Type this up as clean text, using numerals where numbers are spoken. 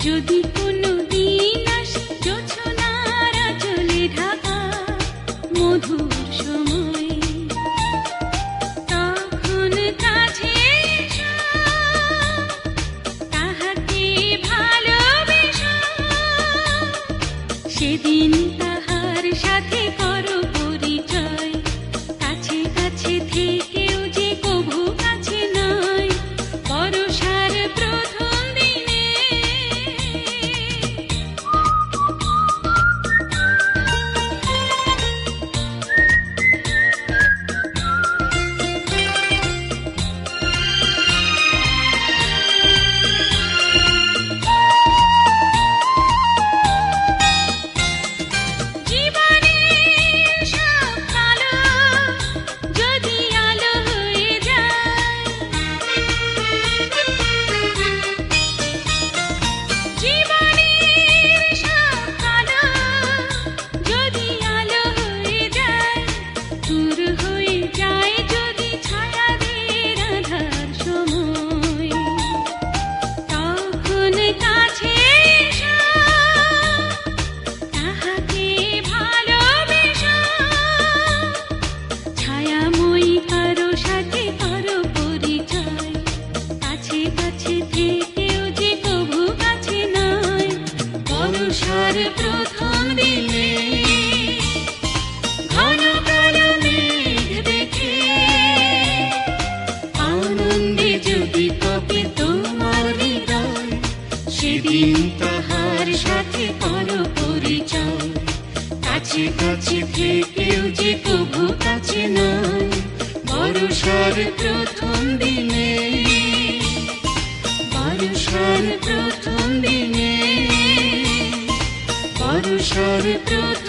যদি কোনো দিন আসে জোছনার আঁচলে ঢাকা মধুর সময়, তখন কাছে এসো, তাহাকে ভালোবেসো। সেদিন তাহার সাথে করো পরিচয়, কাছে কাছে থেকেও যে কভু কাছে নয়। বর্ষার প্রথম দিনে জীবনের সব কালো যদি আলো হয়ে যায়, জীবনের সব কালো যদি আলো হয়ে যায়, দূর হয়ে যায় যদি ছায়াদের আঁধার সময়, তখন কাছে এসো, তাহাকে ভালোবেসো। ছায়াময়ী কারো সাথে করো পরিচয়, কাছে কাছে থেকেও যে কভু কাছে নয়। বর্ষার প্রথম দিনে ঘন কালো মেঘ দেখে আনন্দে যদি কপে তোমার হৃদয়, সেদিন তাহার সাথে করো পরিচয়, কাছে কাছে থেকেও যে কভু কাছে নয়। বর্ষার প্রথম দিনে, বর্ষার প্রথম দিনে, বর্ষার প্রথম